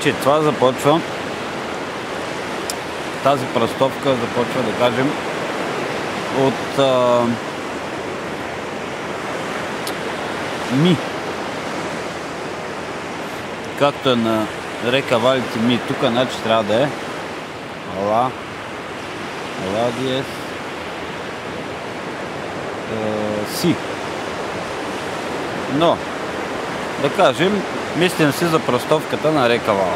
Значи това започва, тази пръстовка започва, да кажем, от ми. Както е на река Валите ми. Тук значи трябва да е ла диез си. Но, да кажем, мислим си за пръстовката на река Вала.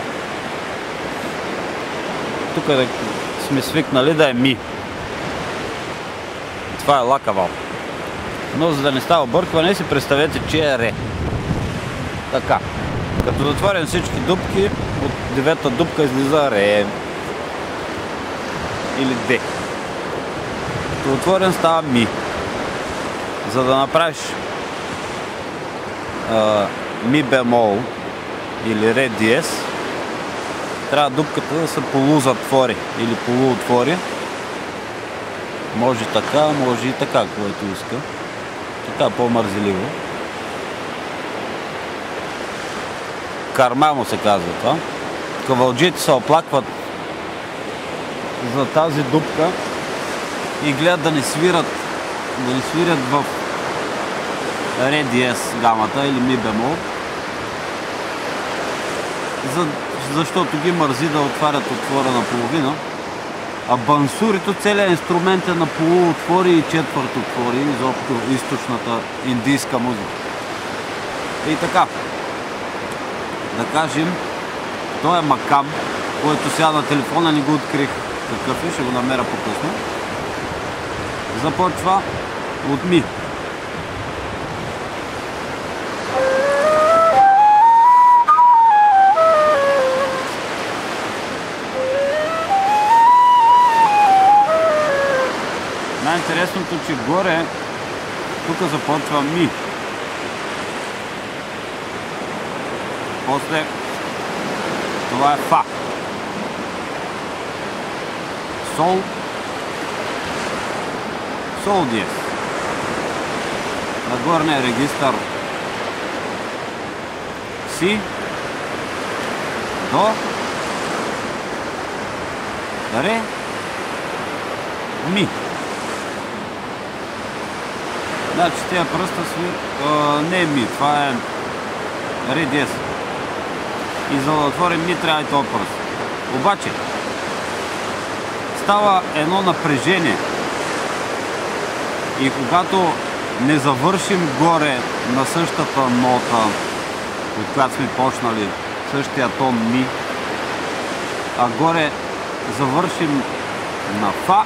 Тук да сме свикнали да е ми. Това е ла кавал. Но за да не става объркване, си представете, че е ре. Така. Като затворим всички дупки, от девета дупка излиза ре. Или де. Като отворим става ми. За да направиш ми бемол или ре диез, трябва дупката да се полузатвори или полуотвори. Може така, може и така, което иска. Така по-мързеливо. Кармамо се казва това. Кавалджите се оплакват за тази дупка и гледат да не свирят в ре диез гамата или ми бемол, защото ги мързи да отварят отвора на половина. А бансурито, целият инструмент е на полуотвори и четвърт отвори, изобщо източната индийска музика. И така, да кажем, той е макам, който сега на телефона не го открих какъв е, ще го намеря по-късно. Започва от ми. Най-интересното, че горе, тук започва ми. После това е фа. Сол. Сол диез. На горния регистър си. До. Ре. Ми. Значи тия пръста не е ми, това е ре диез. И за да отворим ми трябва и този пръст. Обаче става едно напрежение и когато не завършим горе на същата нота, от която сме почнали, същия тон ми, а горе завършим на фа,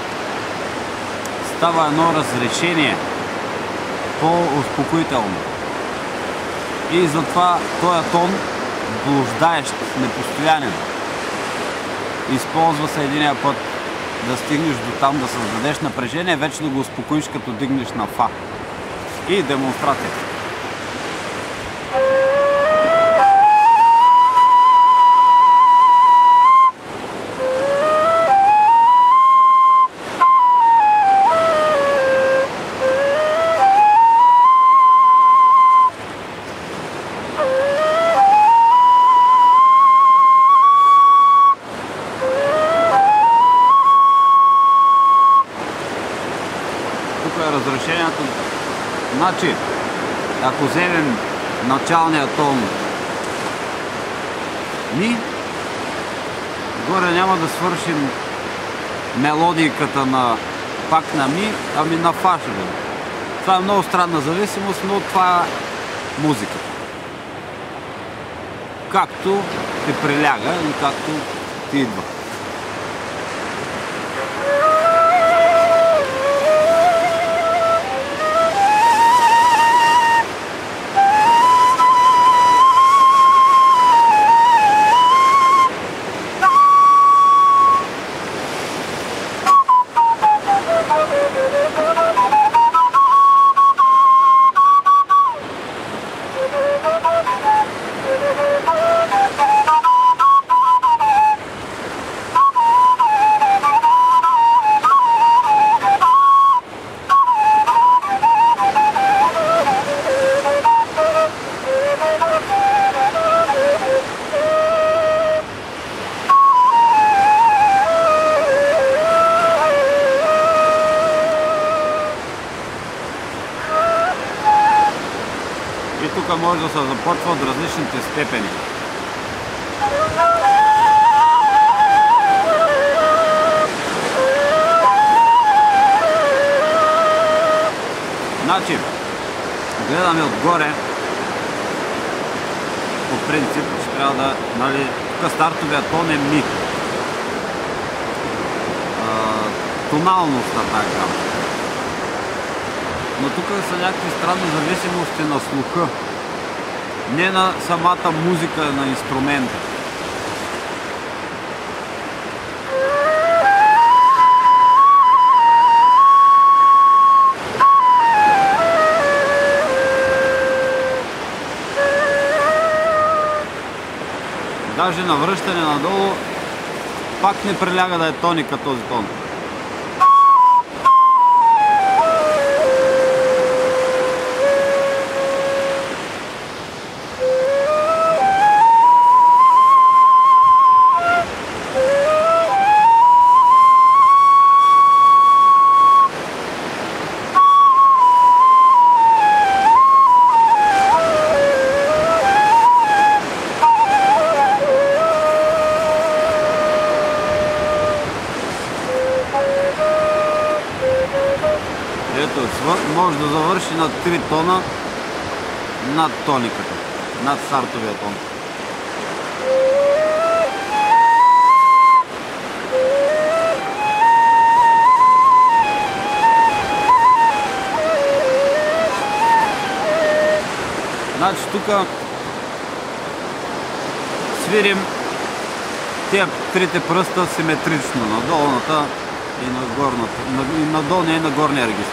става едно разрешение по-успокоително. И затова този тон, блуждаещ, непостоянен, използва се единия път да стигнеш до там, да създадеш напрежение, вече да го успокоиш, като дигнеш на фа. И демонстрация. Разрешението. Значи, ако вземем началния тон ми, горе няма да свършим мелодиката пак на ми, ами на фа ще бъде. Това е много странна зависимост, но това е музика. Както ти приляга и както ти идва. може да се започва от различните степени. Значи, гледаме отгоре, по принцип, че трябва да, нали, тук стартовия тон е ми. Тоналността така. Но тук са някакви странни зависимости на слуха. Не на самата музика на инструмента. Даже на връщане надолу пак не приляга да е тоника този тон. Ето, може да завърши на 3 тона над тониката, над стартовия тон. Значи тук свирим тия трите пръста симетрично на долната и на горната, на долния и на горния регистр.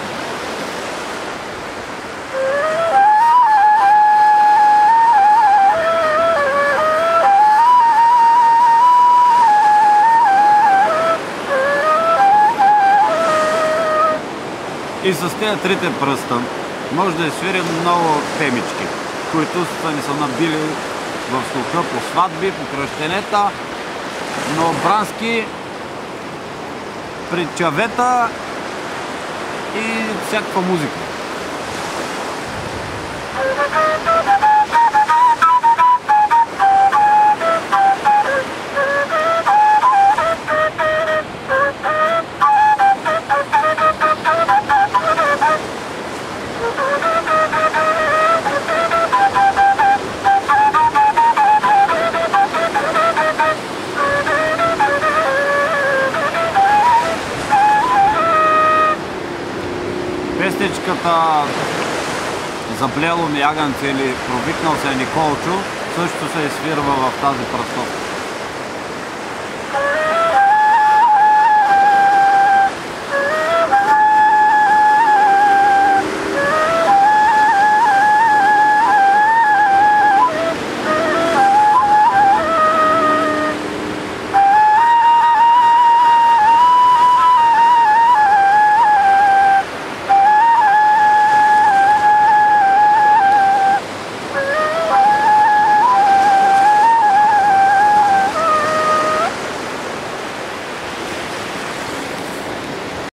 И с тези трите пръста може да свирим много темички, които ни са набили в слуха по сватби, по кръщенета, но брански, при чавета и всякаква музика. Песничката "Заплело ми агънце" или "Провикнал се Николчо" също се изфирва в тази пръстота.